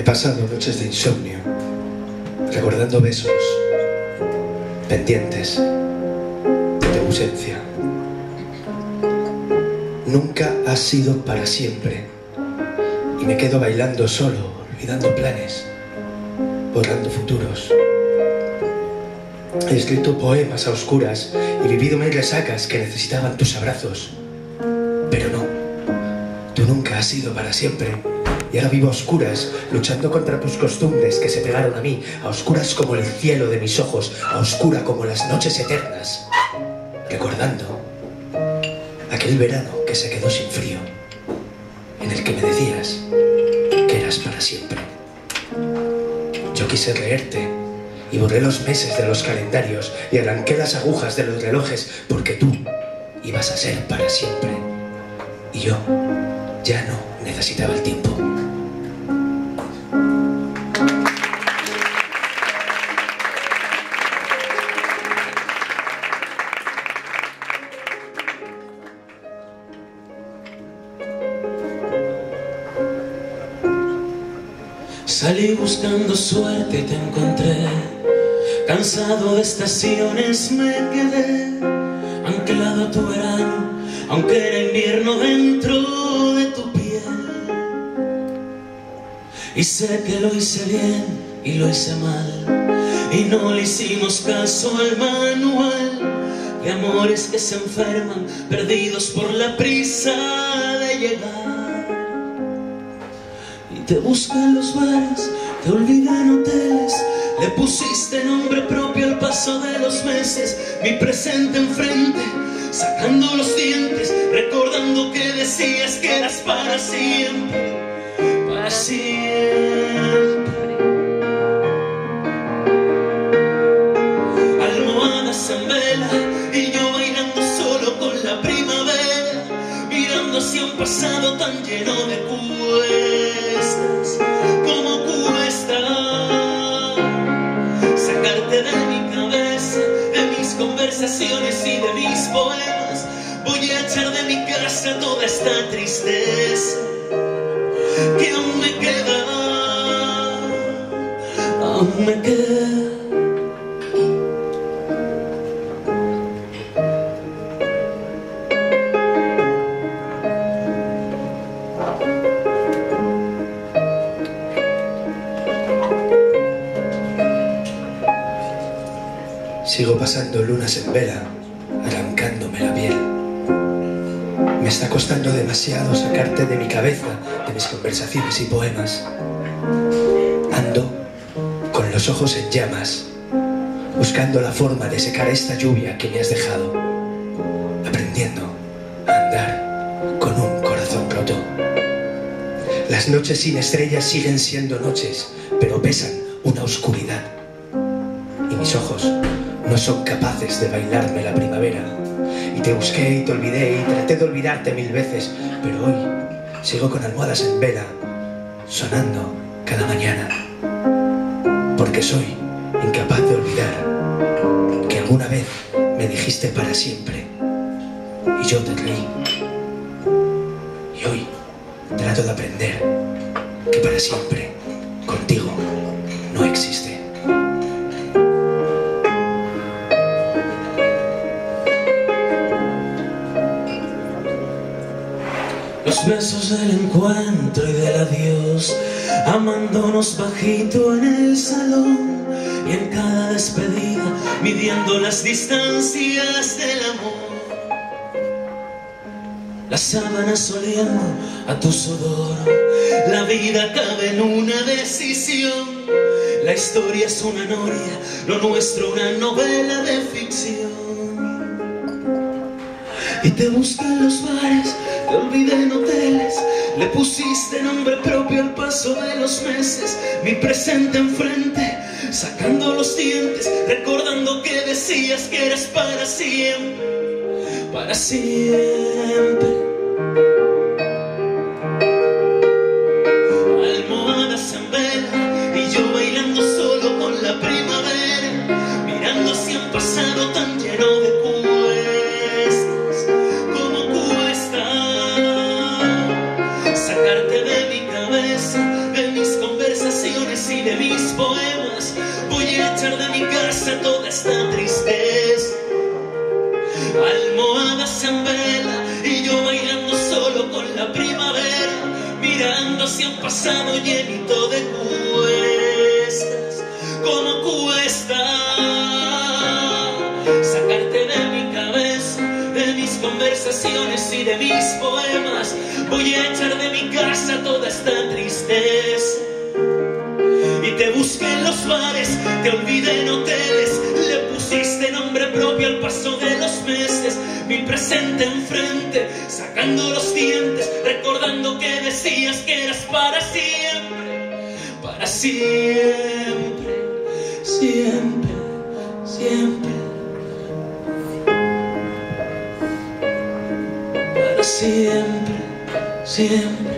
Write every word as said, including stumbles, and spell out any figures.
pasado noches de insomnio, recordando besos, pendientes de tu ausencia. Nunca has sido para siempre, y me quedo bailando solo, olvidando planes, borrando futuros. He escrito poemas a oscuras y vivido mil resacas que necesitaban tus abrazos. Pero no, tú nunca has sido para siempre. Y ahora vivo a oscuras, luchando contra tus costumbres que se pegaron a mí, a oscuras como el cielo de mis ojos, a oscura como las noches eternas, recordando aquel verano que se quedó sin frío, en el que me decías que eras para siempre. Yo quise leerte y borré los meses de los calendarios y arranqué las agujas de los relojes, porque tú ibas a ser para siempre y yo ya no necesitaba el tiempo. Salí buscando suerte y te encontré, cansado de estaciones me quedé, anclado a tu verano, aunque era invierno dentro de tu piel. Y sé que lo hice bien y lo hice mal, y no le hicimos caso al manual de amores que se enferman, perdidos por la prisa de llegar. Te busqué en los bares, te olvidé en hoteles, le pusiste nombre propio al paso de los meses, mi presente enfrente, sacando los dientes, recordando que decías que eras para siempre, para siempre. Almohadas en vela y yo bailando solo con la primavera, mirando hacia un pasado tan lleno de cuestas. ¿Cómo cuesta sacarte de mi cabeza, de mis conversaciones y de mis poemas? Voy a echar de mi casa toda esta tristeza que aún me queda, aún me queda. Sigo pasando lunas en vela, arrancándome la piel. Me está costando demasiado sacarte de mi cabeza, de mis conversaciones y poemas. Ando con los ojos en llamas, buscando la forma de secar esta lluvia que me has dejado, aprendiendo a andar con un corazón roto. Las noches sin estrellas siguen siendo noches, pero pesan una oscuridad. Y mis ojos no son capaces de bailarme la primavera. Y te busqué y te olvidé y traté de olvidarte mil veces, pero hoy sigo con almohadas en vela, sonando cada mañana, porque soy incapaz de olvidar que alguna vez me dijiste para siempre y yo te creí. Y hoy trato de aprender que para siempre contigo no existe. Los besos del encuentro y del adiós, amándonos bajito en el salón, y en cada despedida midiendo las distancias del amor. Las sábanas oliendo a tu sudor, la vida cabe en una decisión. La historia es una noria, lo nuestro una novela de ficción. Y te busqué en los bares, te olvidé en hoteles, le pusiste nombre propio al paso de los meses, mi presente enfrente, sacando los dientes, recordando que decías que eras para siempre, para siempre. Almohadas en vela y yo bailando solo con la primavera, mirando hacia un pasado tan lleno de sacarte de mi cabeza, de mis conversaciones pasado llenito de cuestas. ¿Cómo cuesta sacarte de mi cabeza, de mis conversaciones y de mis poemas? Voy a echar de mi casa toda esta tristeza. Y te busqué en los bares, te olvidé en hoteles, le pusiste nombre propio al paso de los meses. Mi presente enfrente, sacando los dientes, recordando que decías que eras para siempre, para siempre, siempre, siempre, para siempre, siempre.